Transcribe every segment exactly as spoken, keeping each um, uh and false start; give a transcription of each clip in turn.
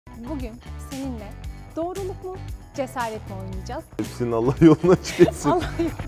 Bugün seninle doğruluk mu, cesaret mi oynayacağız? Hepsinin Allah yoluna çıksın. Allah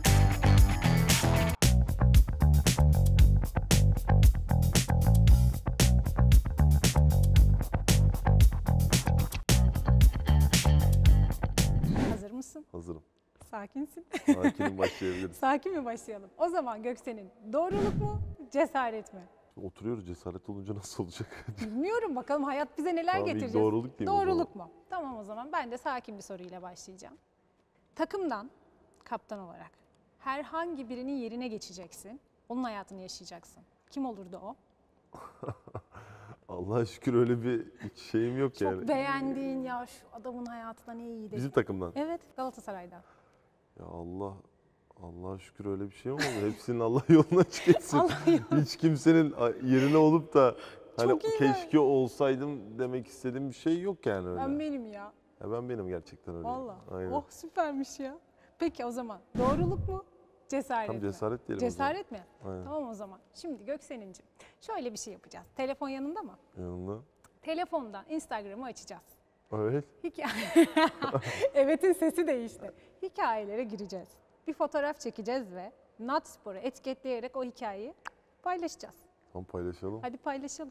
Hazır mısın? Hazırım. Sakinsin. Sakinim, başlayabiliriz. Sakin mi başlayalım? O zaman Göksen'in doğruluk mu, cesaret mi? Oturuyoruz, cesaret olunca nasıl olacak? Bilmiyorum, bakalım hayat bize neler Tamam, ilk getireceğiz. doğruluk diyeyim o Doğruluk mu? Tamam, o zaman ben de sakin bir soruyla başlayacağım. Takımdan kaptan olarak herhangi birinin yerine geçeceksin. Onun hayatını yaşayacaksın. Kim olurdu o? Allah'a şükür öyle bir hiç şeyim yok Çok yani. beğendiğin, ya şu adamın hayatına ne iyi dedi. Bizim takımdan. Evet, Galatasaray'dan. Ya Allah, Allah'a şükür öyle bir şey olmadı. Hepsinin Allah yoluna çıksın. Allah yoluna- Hiç kimsenin yerine olup da hani Çok iyi keşke olsaydım demek istediğim bir şey yok yani öyle. Ben benim ya. Ya ben benim gerçekten öyle. Valla. Aynen. Oh, süpermiş ya. Peki o zaman doğruluk mu, cesaret Tam mi? cesaret diyelim o Cesaret mi? zaman. Aynen. Tamam o zaman. Şimdi Göksen'incim şöyle bir şey yapacağız. Telefon yanında mı? Yanında. Telefondan Instagram'ı açacağız. Evet. Hikaye. Evet'in sesi değişti. Hikayelere gireceğiz. Bir fotoğraf çekeceğiz ve Natspor'u etiketleyerek o hikayeyi paylaşacağız. Tamam, paylaşalım. Hadi paylaşalım.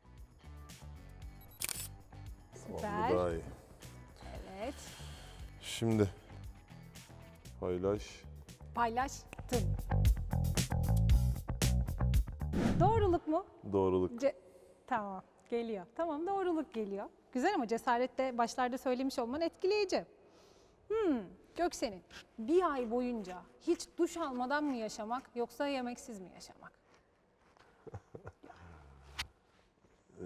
Tamam, Süper. bu daha iyi. Evet. Şimdi paylaş. Paylaştım. Doğruluk mu? Doğruluk. Ce- tamam, geliyor. Tamam, doğruluk geliyor. Güzel ama cesarette başlarda söylemiş olman etkileyici. Hmm, Göksen'in bir ay boyunca hiç duş almadan mı yaşamak yoksa yemeksiz mi yaşamak? Ee,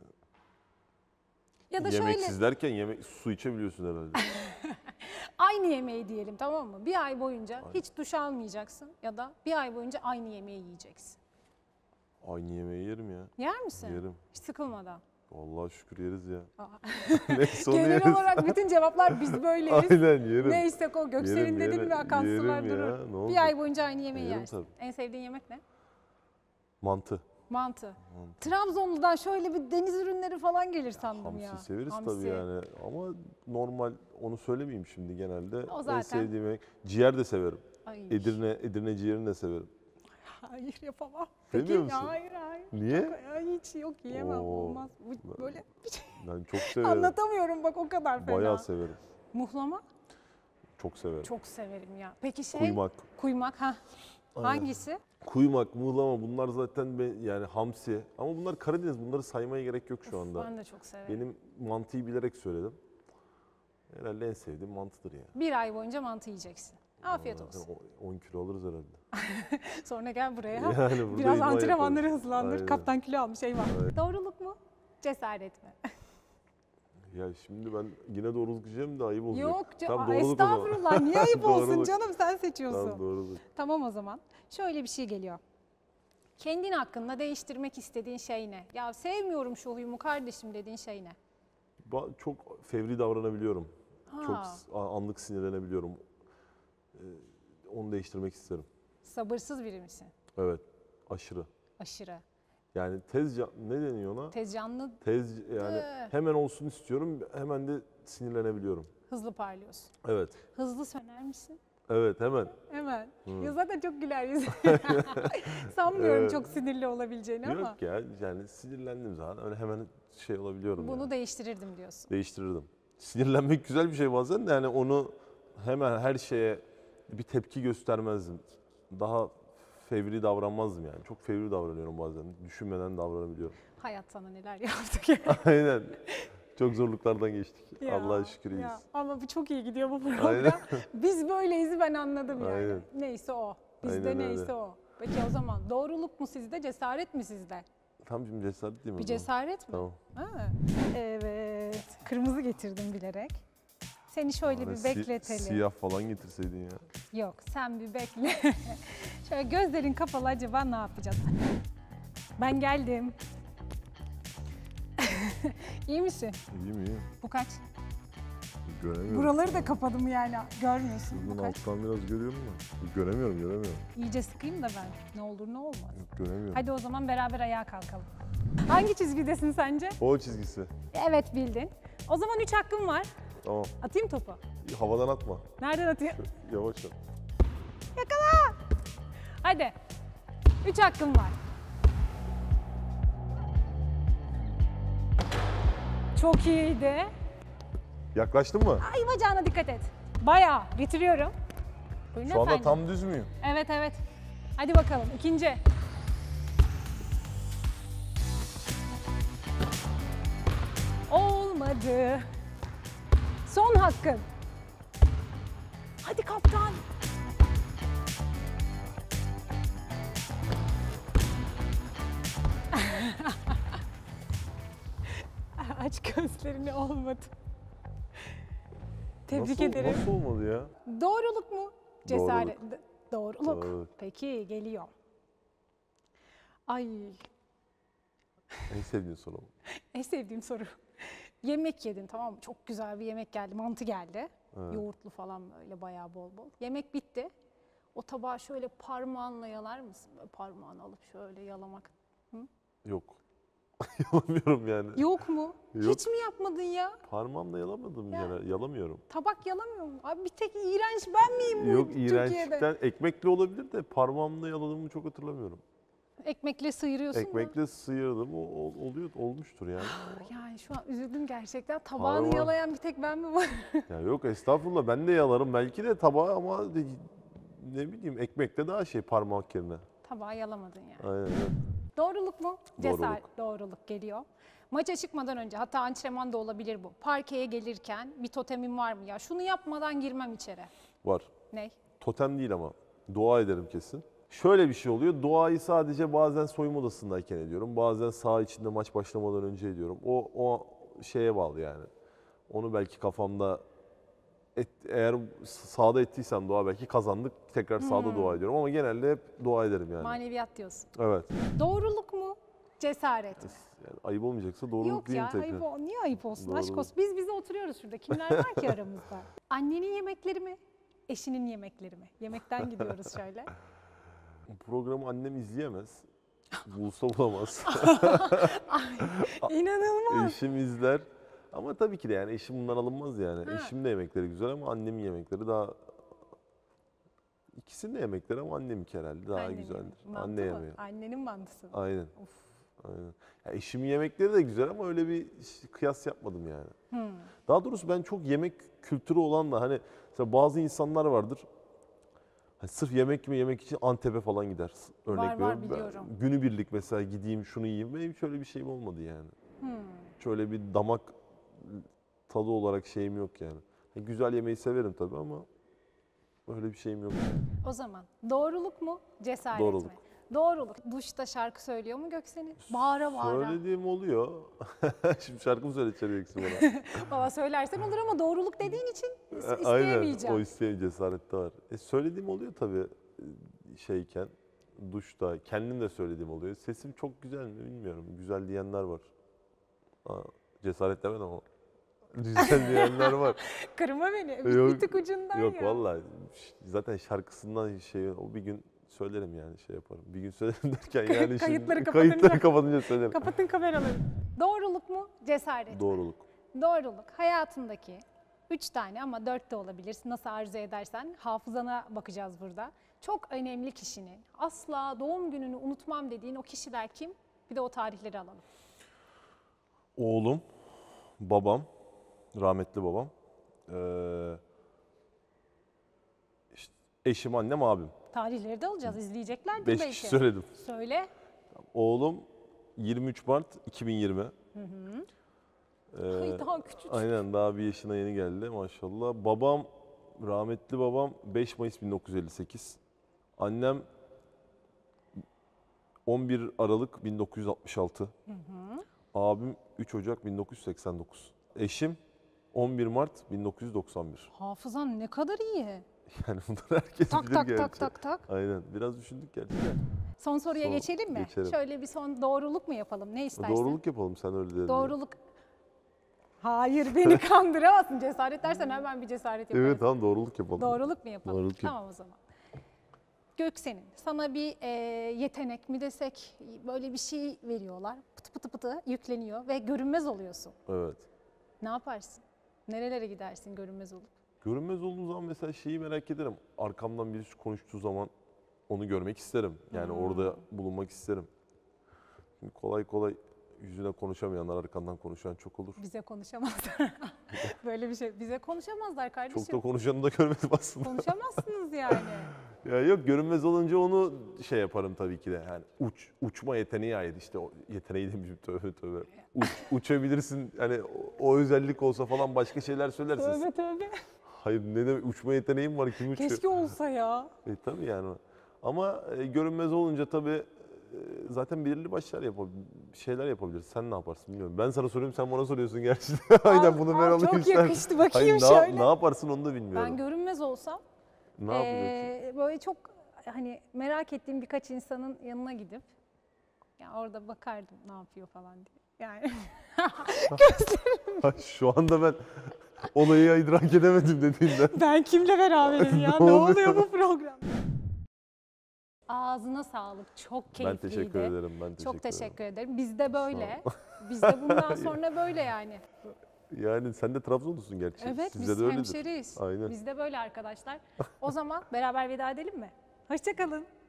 Ya da yemeksiz şöyle derken yemek, su içebiliyorsun herhalde. aynı yemeği diyelim, tamam mı? Bir ay boyunca hiç duş almayacaksın ya da bir ay boyunca aynı yemeği yiyeceksin. Aynı yemeği yerim ya. Yer misin? Yerim. Hiç sıkılmadan. Vallahi şükür yeriz ya. Aa. Neyse onu Genel yeriz. olarak bütün cevaplar biz böyleyiz. Aynen yerim. Neyse o Göksel'in Yerim, dediğin yerim, gibi akan yerim sular ya. durur. Ne Bir olacak? ay boyunca aynı yemeği Yerim yersin. tabii. En sevdiğin yemek ne? Mantı. Mantı. Trabzonlu'dan şöyle bir deniz ürünleri falan gelir sandım Hamsi ya. severiz Hamsi. tabii yani. Ama normal, onu söylemeyeyim şimdi genelde. O En zaten- sevdiğim yemek. Ciğer de severim. Ay, Edirne, Edirne ciğerini de severim. hayır yapamam. Seviyor Peki, musun? hayır hayır. Niye? Çok, ay, hiç yok yiyemem, Oo. olmaz. Bu, böyle Ben çok severim. anlatamıyorum bak, o kadar fena. Bayağı severim. Muhlama Çok severim. çok severim ya. Peki şey? Kuymak. Kuymak ha. Aynen. Hangisi? Kuymak, muğlama bunlar zaten be- yani hamsi. Ama bunlar Karadeniz, bunları saymaya gerek yok şu anda. Ben de çok severim. Benim mantıyı bilerek söyledim. Herhalde en sevdiğim mantıdır ya. Bir ay boyunca mantı yiyeceksin. Afiyet Zaten olsun. o- on kilo alırız herhalde. Sonra gel buraya. Yani burada Biraz idman antrenmanları yaparız. hızlandır. Aynen. Kaptan kilo almış, eyvah. Aynen. Doğruluk mu? Cesaret mi? Ya şimdi ben yine doğruluk diyeceğim de ayıp olacak. Yok canım. Tamam, Aa, doğruluk o zaman. estağfurullah. Niye ayıp olsun Doğruluk. canım? Sen seçiyorsun. Tamam, doğruluk. Tamam o zaman. Şöyle bir şey geliyor. Kendin hakkında değiştirmek istediğin şey ne? Ya sevmiyorum şu huyumu kardeşim dediğin şey ne? Ba- Çok fevri davranabiliyorum. Çok Ha. s- a- anlık sinirlenebiliyorum. Ee, onu değiştirmek isterim. Sabırsız biri misin? Evet, aşırı. Aşırı. Yani tez, ne deniyor ona? Tezcanlı, Tez yani Ee. hemen olsun istiyorum, hemen de sinirlenebiliyorum. hızlı parlıyorsun. Evet, Hızlı söner misin? evet hemen. Hemen. Ya zaten çok güler yüzü. Sanmıyorum Evet. çok sinirli olabileceğini ama Yok ya, yani sinirlendim zaten öyle hemen şey olabiliyorum. bunu yani. değiştirirdim diyorsun. Değiştirirdim. Sinirlenmek güzel bir şey bazen de yani onu hemen her şeye bir tepki göstermezdim. Daha fevri davranmazdım yani. Çok fevri davranıyorum bazen. Düşünmeden davranabiliyorum. Hayat sana neler yaptı ya. Aynen. Çok zorluklardan geçtik. Ya, Allah'a şükür iyiyiz. ya. Ama bu çok iyi gidiyor bu program. Aynen. Biz böyleyiz, ben anladım yani. Aynen. Neyse o. Bizde Aynen öyle. neyse o. Peki o zaman doğruluk mu sizde, cesaret mi sizde? Tam şimdi cesaret değil mi? Bir o zaman? cesaret mi? Tamam. Ha. Evet. Kırmızı getirdim bilerek. Seni şöyle Bana bir si- bekletelim. Siyah falan getirseydin ya. Yok, sen bir bekle. Şöyle gözlerin kapalı, acaba ne yapacağız? Ben geldim. İyi misin? İyi mi iyi? Bu kaç? Göremiyorum. Buraları da kapadım yani. Görmüyorsun. Bu Bunun kaç? alttan biraz görüyorum da. Göremiyorum, göremiyorum. İyice sıkayım da ben. Ne olur ne olmaz. Yok, göremiyorum. Hadi o zaman beraber ayağa kalkalım. Hangi çizgidesin sence? O çizgisi. Evet bildin. O zaman üç hakkım var. Tamam. Atayım topu. Havadan atma. Nereden atayım? Yavaş at. Yakala! Hadi. Üç hakkım var. Çok iyiydi. Yaklaştın mı? Ay bacağına dikkat et. Bayağı getiriyorum. Buyurun Şu anda efendim. tam düz müyüm? Evet evet. Hadi bakalım ikinci. Olmadı. Son hakkın. Hadi kaptan. Aç gözlerini, olmadı. Tebrik Nasıl, ederim. nasıl olmadı ya? Doğruluk mu? Cesaret. D- Doğruluk. Doğruluk. Peki geliyor. Ay, En sevdiğin soru mu? en sevdiğim soru. Yemek yedin, tamam mı? Çok güzel bir yemek geldi. Mantı geldi. Evet. Yoğurtlu falan böyle bayağı bol bol. Yemek bitti. O tabağı şöyle parmağınla yalar mısın? Böyle parmağını alıp şöyle yalamak. Yok. Yalamıyorum yani. Yok mu? Yok. Hiç mi yapmadın ya? Parmağımla yalamadım Ya. yani. Yalamıyorum. Tabak yalamıyor mu? Abi bir tek iğrenç ben miyim bu Yok Türkiye'de? iğrençlikten ekmekli olabilir de parmağımla yaladığımı çok hatırlamıyorum. Ekmekle sıyırıyorsun da. Ekmekle sıyırdım o, o- oluyor olmuştur yani. Yani şu an üzüldüm gerçekten. Tabağını Parmak- yalayan bir tek ben mi var? Ya yok estağfurullah ben de yalarım belki de tabağı ama de- ne bileyim ekmekte daha şey parmak yerine. Tabağı yalamadın yani. Aynen öyle. Doğruluk mu? Doğruluk. Cesaret. Doğruluk geliyor. Maça çıkmadan önce, hatta antrenman da olabilir bu. Parkeye gelirken bir totemin var mı ya? Şunu yapmadan girmem içeri. Var. Ne? Totem değil ama dua ederim kesin. Şöyle bir şey oluyor. Duayı sadece bazen soyunma odasındayken ediyorum. Bazen saha içinde maç başlamadan önce ediyorum. O o şeye bağlı yani. Onu belki kafamda et, eğer sahada ettiysem dua belki kazandık. Tekrar sahada Hmm. dua ediyorum ama genelde hep dua ederim yani. Maneviyat diyorsun. Evet. Doğruluk mu? Cesaret mi? Yani ayıp olmayacaksa doğruluk Yok diyeyim ya, tekrar. ayıp, ol- niye ayıp olsun? Aşk Doğruluk. olsun. Biz bize oturuyoruz şurada. Kimler var ki aramızda? Annenin yemekleri mi? Eşinin yemekleri mi? Yemekten gidiyoruz şöyle. Bu programı annem izleyemez. Bulsa bulamaz. İnanılmaz. Eşim izler. Ama tabii ki de yani eşim bundan alınmaz yani. Ha. Eşim de yemekleri güzel ama annemin yemekleri daha... İkisinin de yemekleri ama anneminki herhalde daha Annenin güzeldir. mantı Anne mı? yemeği. Annenin mantısı mı? Aynen. Of. Aynen. Ya eşimin yemekleri de güzel ama öyle bir ş- kıyas yapmadım yani. Hmm. Daha doğrusu ben çok yemek kültürü olan da hani mesela bazı insanlar vardır. Hani sırf yemek mi yemek için Antep'e falan gider. Örnek Var, var, veriyorum. Ben biliyorum. günübirlik mesela gideyim şunu yiyeyim. Benim hiç öyle bir şeyim olmadı yani. Hmm. Şöyle bir damak tadı olarak şeyim yok yani. Ha, güzel yemeği severim tabii ama öyle bir şeyim yok. O zaman doğruluk mu, cesaret Doğruluk. mi? Doğruluk. Duşta şarkı söylüyor mu Göksen'in? Bağıra bağıra. Söylediğim oluyor. Şimdi şarkı mı söyleyeceksin bana? Valla söylersen olur ama doğruluk dediğin için is- Aynen isteyemeyeceğim. o isteyem cesarette var. E, söylediğim oluyor tabii e, şeyken, duşta. Kendim de söylediğim oluyor. Sesim çok güzel mi bilmiyorum. Güzel diyenler var. Aa, cesaret demedim ama. Güzel diyenler var. Kırma beni. Bir, Yok, bir tık ucundan Yok ya. vallahi zaten şarkısından şey o bir gün söylerim yani şey yaparım. Bir gün söylerim derken yani şimdi Kayıtları kapatınca- kayıtları kapatınca söylerim. Kapatın kameraları. Doğruluk mu, cesaret mi? Doğruluk. Doğruluk. Hayatındaki üç tane ama dört de olabilir. Nasıl arzu edersen. Hafızana bakacağız burada. Çok önemli kişinin, asla doğum gününü unutmam dediğin o kişiler kim? Bir de o tarihleri alalım. Oğlum, babam, rahmetli babam, ee, işte eşim, annem, abim. Tarihleri de alacağız. İzleyeceklerdir Beş belki. kişi söyledim. Söyle. Oğlum yirmi üç Mart iki bin yirmi. Ee, Ay daha küçük. aynen daha bir yaşına yeni geldi maşallah. Babam, rahmetli babam beş Mayıs bin dokuz yüz elli sekiz. Annem on bir Aralık bin dokuz yüz altmış altı. Abim üç Ocak bin dokuz yüz seksen dokuz. Eşim on bir Mart bin dokuz yüz doksan bir. Hafızan ne kadar iyi. Yani bunları herkes Tak bilir tak gerçi. tak tak tak. Aynen. Biraz düşündük gerçi de. Son soruya Son- geçelim mi? geçelim. Şöyle bir son doğruluk mu yapalım? Ne istersin? Doğruluk yapalım sen öyle dedin. diye. Doğruluk. Hayır beni kandıramazsın. Cesaret dersen hemen bir cesaret yaparız. Evet tamam doğruluk yapalım. Doğruluk mu yapalım? Doğruluk yap- Tamam o zaman. Göksen'in sana bir e, yetenek mi desek, böyle bir şey veriyorlar. Pıtı pıtı pıtı yükleniyor ve görünmez oluyorsun. Evet. Ne yaparsın? Nerelere gidersin görünmez olup? Görünmez olduğu zaman mesela şeyi merak ederim. Arkamdan birisi konuştuğu zaman onu görmek isterim. Yani Hmm. orada bulunmak isterim. Şimdi kolay kolay yüzüne konuşamayanlar arkandan konuşan çok olur. Bize konuşamazlar. Böyle bir şey. Bize konuşamazlar kardeşim. Çok da konuşanı da görmedim aslında. Konuşamazsınız yani. Ya yok, görünmez olunca onu şey yaparım tabii ki de. Yani uç uçma yeteneği ait işte, o yeteneği demişim, tövbe tövbe. Uç, uçabilirsin hani, o, o özellik olsa falan başka şeyler söylersin. Tövbe tövbe. Hayır, ne demek, uçma yeteneğim var, kim uçuyor? Keşke olsa ya. E, tabii yani. Ama e, görünmez olunca tabii e, zaten belirli başlar yapab şeyler yapabiliriz. Sen ne yaparsın bilmiyorum. Ben sana soruyorum, sen bana soruyorsun gerçi. Aynen, Al, bunu ben al, alayım. çok sen. yakıştı, bakayım Hayır, ne, şöyle. ne yaparsın onu da bilmiyorum. Ben görünmez olsam ne yapacaksın? eee, böyle çok hani merak ettiğim birkaç insanın yanına gidip yani orada bakardım ne yapıyor falan diye. Yani Ay, şu anda ben olayı idrak edemedim dediğinden. ben kimle beraberim ya? Ne Ne oluyor? oluyor bu program? Ağzına sağlık. Çok Ben keyifliydi. teşekkür ederim. Ben teşekkür Çok teşekkür ederim. ederim. Biz de böyle. Biz de bundan sonra böyle yani. Yani sen de Trabzonlusun gerçi. Evet, Sizde biz de öyledir. hemşeriyiz. Aynen. Biz de böyle arkadaşlar. O zaman beraber veda edelim mi? Hoşça kalın.